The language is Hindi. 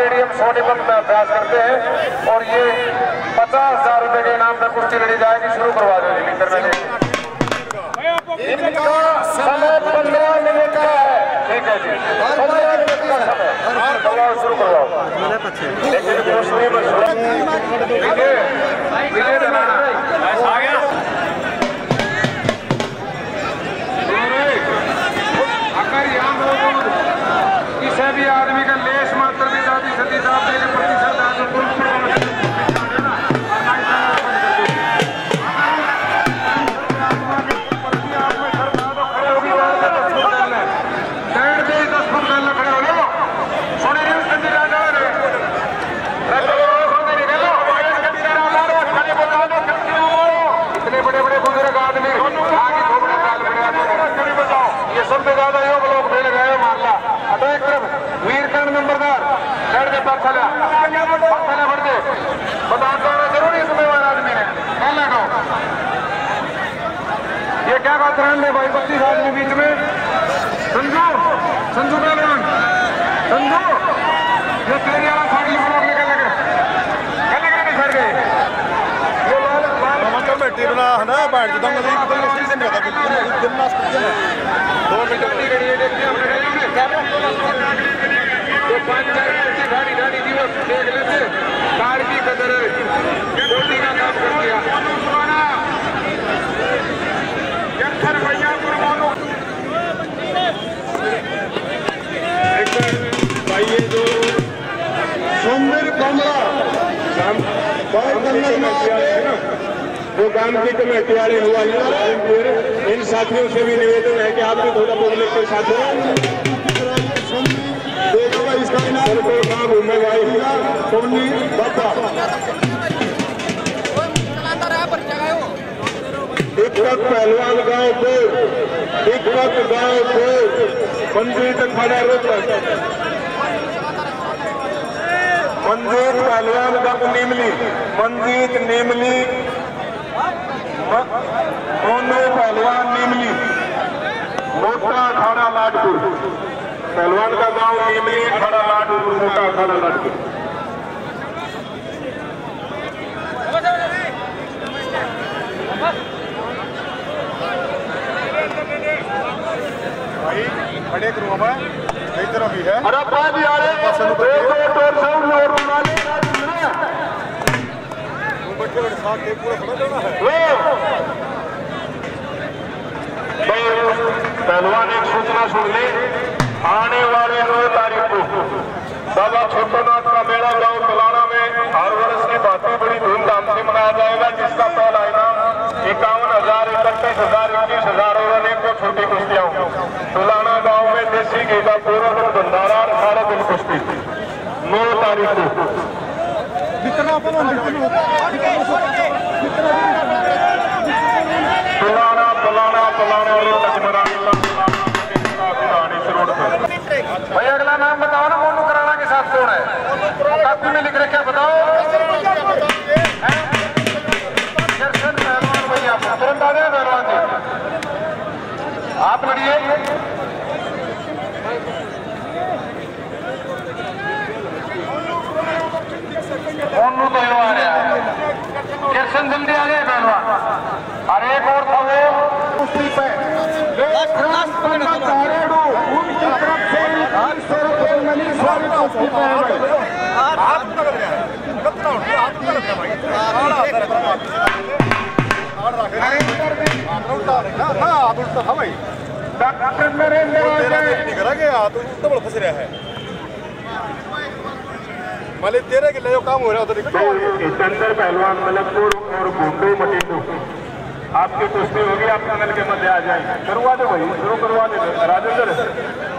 स्टेडियम सोनीपत में अभ्यास करते हैं और ये 50,000 रुपए के इनाम पे कुश्ती लड़ी जाएगी। शुरू करवा दो इनका समय 15 मिनट का है। ठीक है जी, 15 मिनट का समय शुरू करवाओ। लेकिन कुश्ती में आ गया अगर यहाँ किसी भी आदमी का लेश मात्र भी दादी सती साहब के प्रतिशत इतने बड़े बड़े बुजुर्ग आदमी ये सबसे ज्यादा योग लोग मिल गए मामला अटैक वीरकर्ण नंबरदार लड़ के पास चला बढ़ दे बताना जरूरी जिम्मेवार आदमी ने कह लगाओ। ये क्या बात है भाई 32 आदमी बीच में संजू पहलवान संजू ये तेरी वाला फाड़ी रोकने के लगे बिछड़ गए कमेटी बना है ना बैठ जो दंग से नहीं होता गिमनास्ट करते हैं 2 मिनट की गई है देखते हैं तो 5-4 की गाड़ी दिवस देख लेते कार की कदर कोटी का काम कर दिया यंत्र भैया परमाणु भाई ये जो सुंदर कमरा वो गांव की कमेटी वाले हुआ इन साथियों से भी निवेदन है कि आप भी थोड़ा बोलने के साथ देखो इसका नाम घूमे भाई सोनी बाबा इकवक पहलवान गांव को इकवक गांव को मंजीत खड़ा रोक मंजीत पहलवान गांव नीमली मंजीत नीमली दोनों पहलवान नीमली मोटा अखाड़ा लाडपुर पहलवान का गांव नीमली अखाड़ा लाडपुर मोटा अखाड़ा लाडपुर। भाई खड़े करूँ मैं एक तरफ ही है अरे पाँच यार पहलवान एक सूचना सुन ले आने वाले 9 तारीख को बाबा छोटोनाथ का मेला गांव कलाना में हर वर्ष की भांति बड़ी धूमधाम से मनाया जाएगा जिसका पहला इनाम 51,000 31,000 21,000 और अनेकों छोटी कुश्तियां कलाना गांव में देसी घी का पूरा दिन भंडारा 18 दिन कुश्ती 9 तारीख को भाई अगला नाम बताओ ना मोनू कराना के साथ कौन है कापी में लिख रहे क्या बताओ पहलवान भैया तुरंत आ गए पहलवान जी आप लड़िए मोनू तो आ रहा है किशन जल्दी आ गए पहलवान अरे एक और था वो उसी पे उनकी तरफ से 800 रुपये मनीष वाली कुश्ती डॉक्टर नरेंद्र फंस रहा है मलिक तेरे के लिए काम हो रहा है चंदर पहलवान मलकपुर और गुंडू मटिंडू आपकी कुश्ती होगी आप टनल के मध्य आ जाएंगे करवा दो भाई शुरू करवा दे राजेंद्र